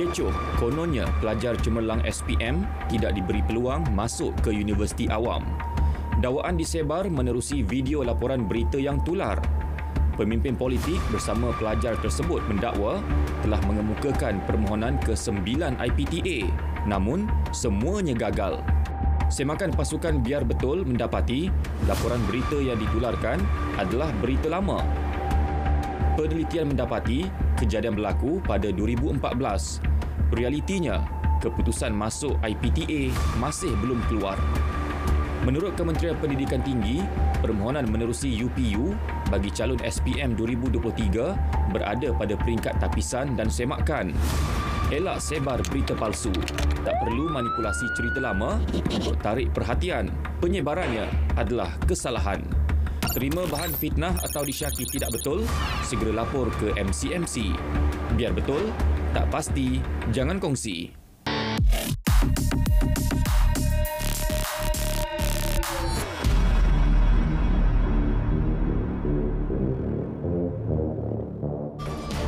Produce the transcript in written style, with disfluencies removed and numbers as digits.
Kecoh, kononnya pelajar cemerlang SPM tidak diberi peluang masuk ke universiti awam. Dakwaan disebar menerusi video laporan berita yang tular. Pemimpin politik bersama pelajar tersebut mendakwa telah mengemukakan permohonan ke-9 IPTA, namun semuanya gagal. Semakan pasukan Biar Betul mendapati laporan berita yang ditularkan adalah berita lama. Penelitian mendapati kejadian berlaku pada 2014. Realitinya, keputusan masuk IPTA masih belum keluar. Menurut Kementerian Pendidikan Tinggi, permohonan menerusi UPU bagi calon SPM 2023 berada pada peringkat tapisan dan semakan. Elak sebar berita palsu. Tak perlu manipulasi cerita lama untuk tarik perhatian. Penyebarannya adalah kesalahan. Terima bahan fitnah atau disyaki tidak betul, segera lapor ke MCMC. Biar betul, tak pasti, jangan kongsi.